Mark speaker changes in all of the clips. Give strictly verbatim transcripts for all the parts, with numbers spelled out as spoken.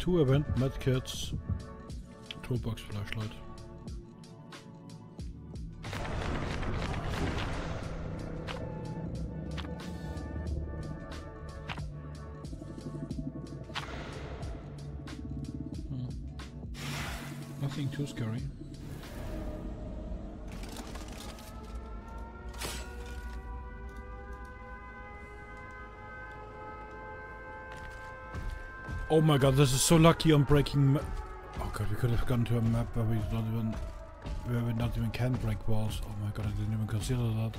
Speaker 1: two event medkits, toolbox flashlight. Hmm. Nothing too scary. Oh my god, this is so lucky on breaking. Oh god, we could have gone to a map where we not even, where we not even can break walls. Oh my god, I didn't even consider that.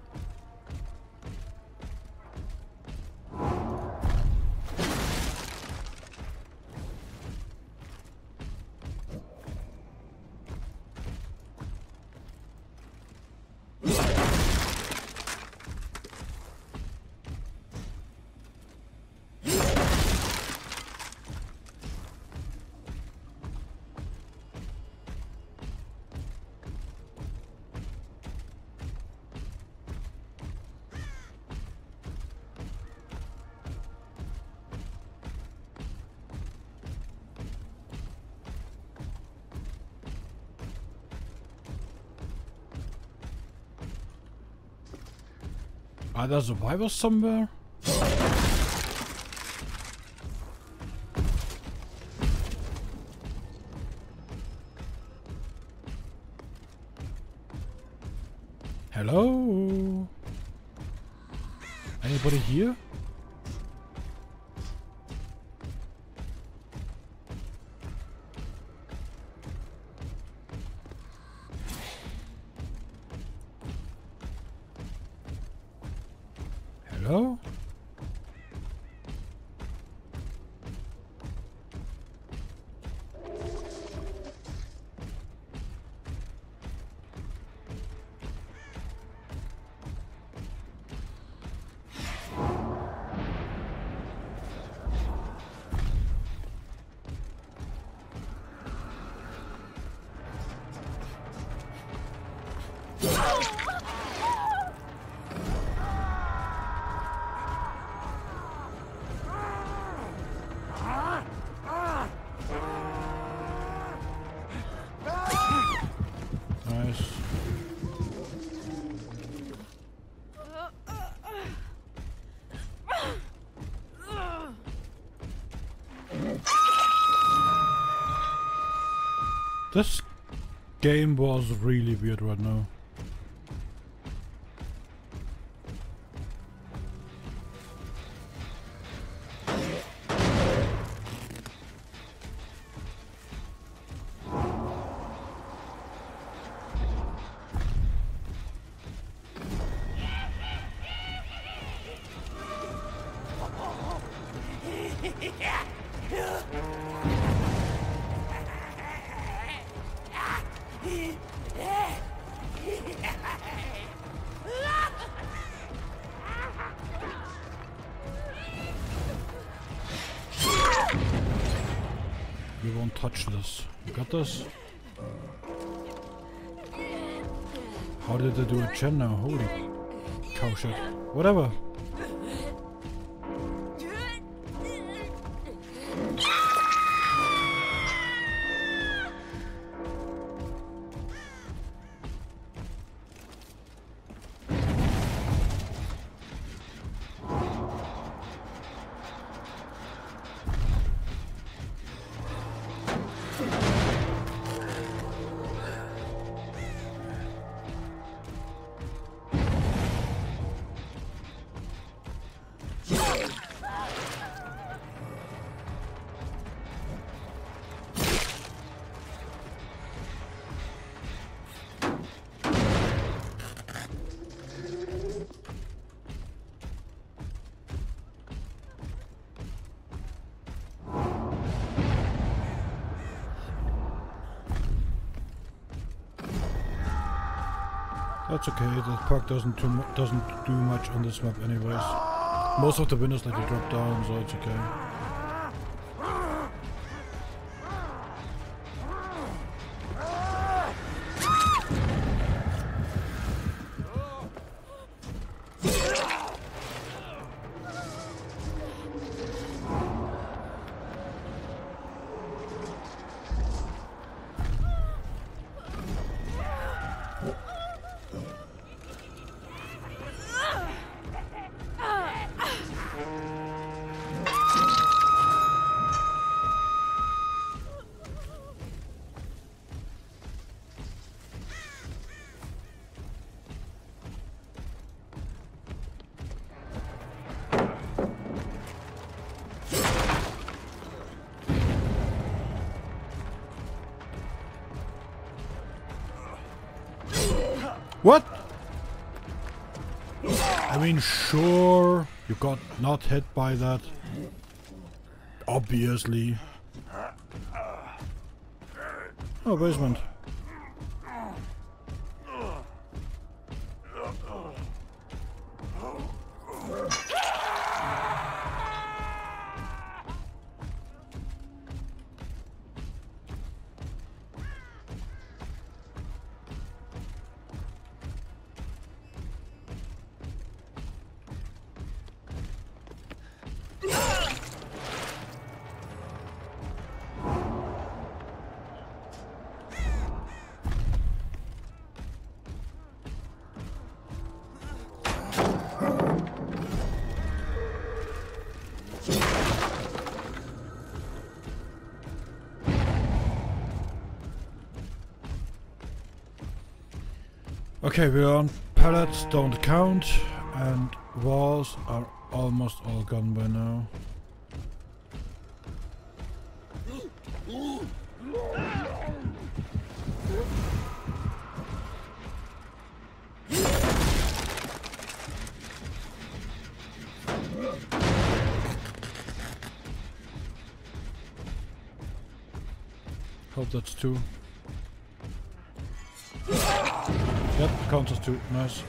Speaker 1: Are there survivors somewhere? Hello? Anybody here? Hello? This game was really weird right now. We won't touch this. You got this? How did they do it gen now? Holy cow shit. Whatever. That's okay, the park doesn't too mu doesn't do much on this map anyways. Most of the windows let you drop down, so it's okay. What? I mean, sure, you got not hit by that. Obviously. Oh, basement. Okay, we're on pallets, don't count, and walls are almost all gone by now. Hope that's two. Yep, counts as two. Nice.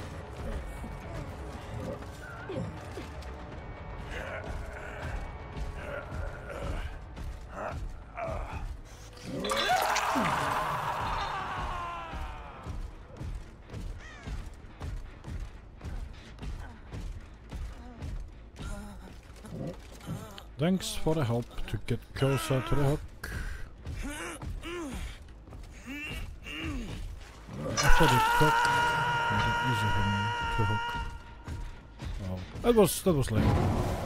Speaker 1: Thanks for the help to get closer to the hook. After the hook, made it easy for me to hook. Oh, that was that was lame.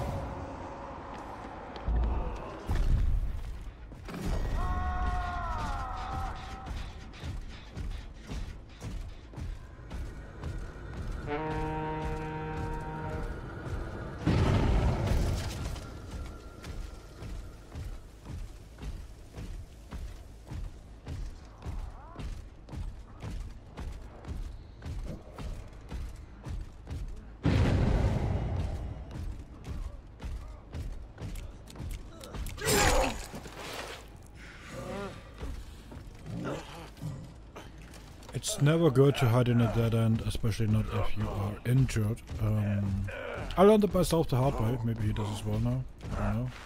Speaker 1: It's never good to hide in a dead end, especially not if you are injured. Um, I learned it myself the hard way. Maybe he does as well now. I don't know.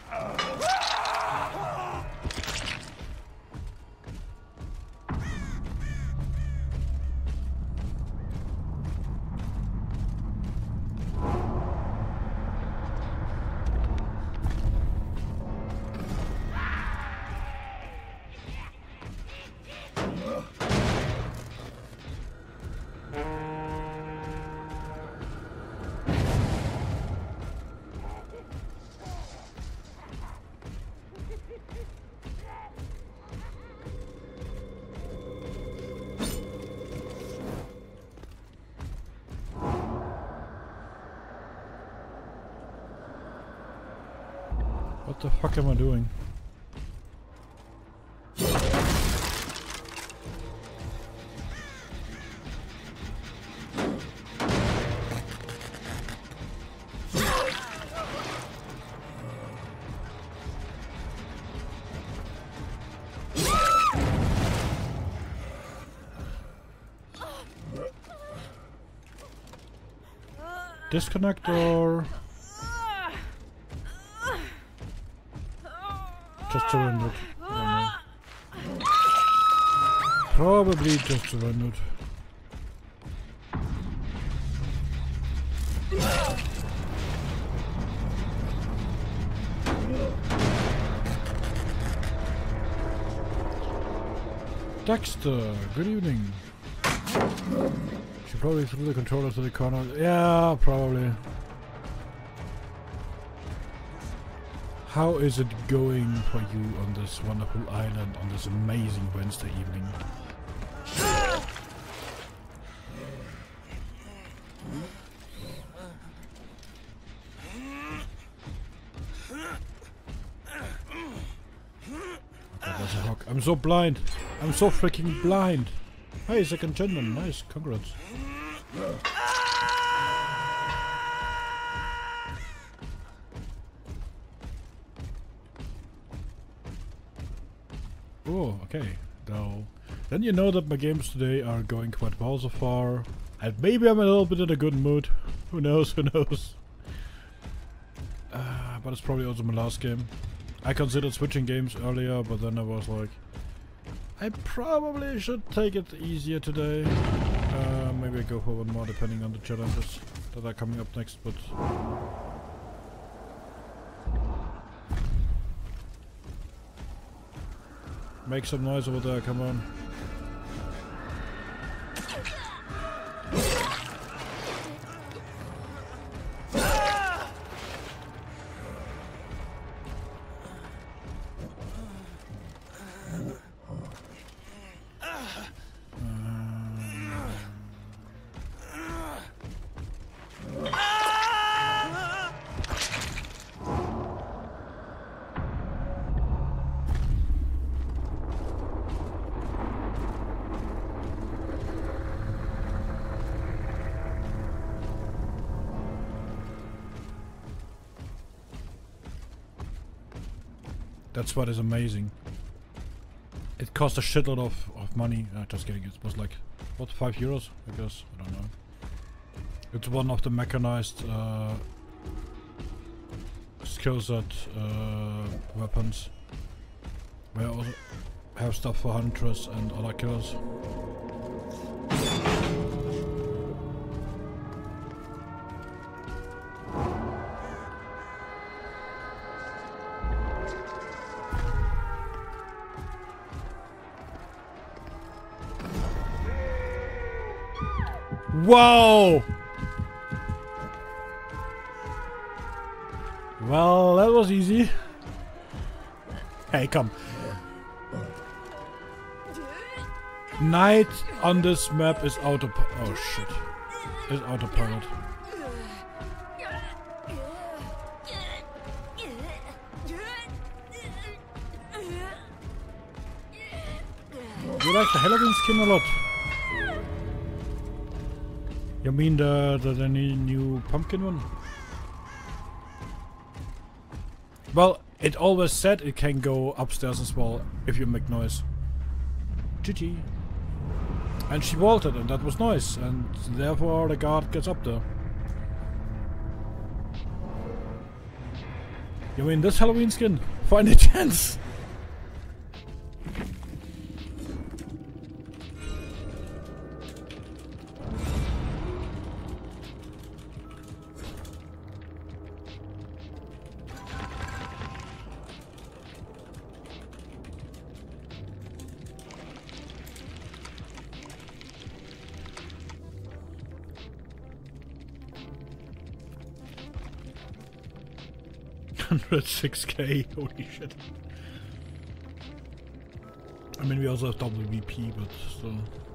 Speaker 1: What the fuck am I doing? Disconnect or just surrendered? I don't know. Probably just surrendered. Dexter, good evening. She probably threw the controller to the corner. Yeah, probably. How is it going for you on this wonderful island on this amazing Wednesday evening? Okay, there's a hawk. I'm so blind. I'm so freaking blind. Hey, second gender. Nice. Congrats. Oh, okay. Now, then you know that my games today are going quite well so far. And maybe I'm a little bit in a good mood. Who knows, who knows. Uh, but it's probably also my last game. I considered switching games earlier, but then I was like, I probably should take it easier today. Uh, maybe I go for one more depending on the challenges that are coming up next, but... Make some noise over there, come on. That's what is amazing. It cost a shitload of, of money. Uh, just kidding, it was like, what, five euros? I guess, I don't know. It's one of the mechanized uh, skill set uh, weapons. Where I also have stuff for hunters and other killers. Whoa! Well, that was easy. Hey, come. Night on this map is auto. Oh shit! Is autopilot. You like the Halloween skin a lot? You mean the, the, the new pumpkin one? Well, it always said it can go upstairs as well if you make noise. G G. And she vaulted and that was nice, and therefore the guard gets up there. You mean this Halloween skin? For any chance? one hundred six K, holy shit. I mean, we also have W V P, but still.